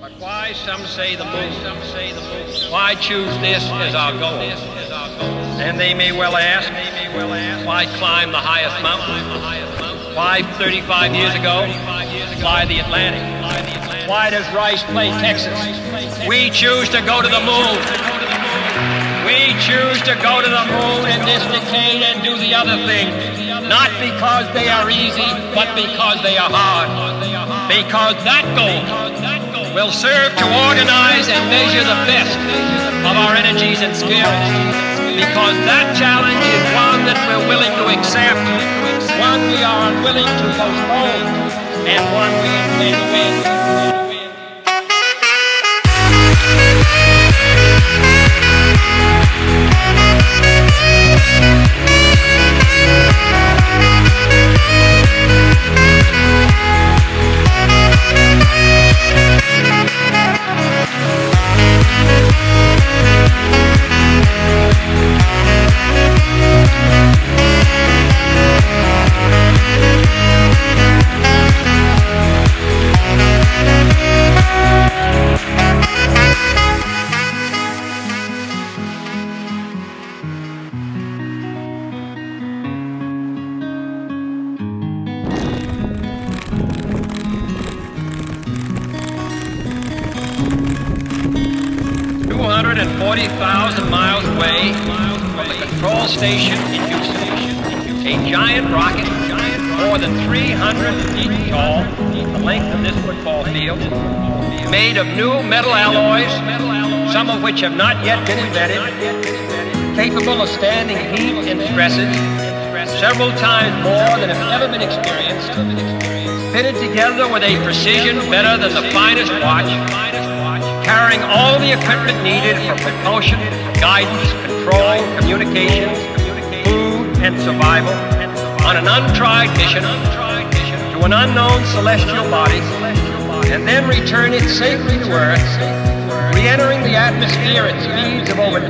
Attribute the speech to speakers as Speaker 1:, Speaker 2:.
Speaker 1: But why, some say the moon? Why choose this as our goal? And they may well ask, why climb the highest mountain? Why 35 years ago fly the Atlantic? Why does Rice play Texas? We choose to go to the moon. We choose to go to the moon in this decade and do the other thing. Not because they are easy, but because they are hard. Because that goal will serve to organize and measure the best of our energies and skills. Because that challenge is one that we're willing to accept, one we are unwilling to postpone, and one we intend to win. And 40,000 miles away from the control station in Houston, a giant rocket, more than 300 feet tall, the length of this football field, made of new metal alloys, some of which have not yet been invented, capable of standing heat and stresses several times more than have ever been experienced, fitted together with a precision better than the finest watch, carrying all the equipment needed for propulsion, guidance, control, communications, food, and survival on an untried mission to an unknown celestial body, and then return it safely to Earth, re-entering the atmosphere at speeds of over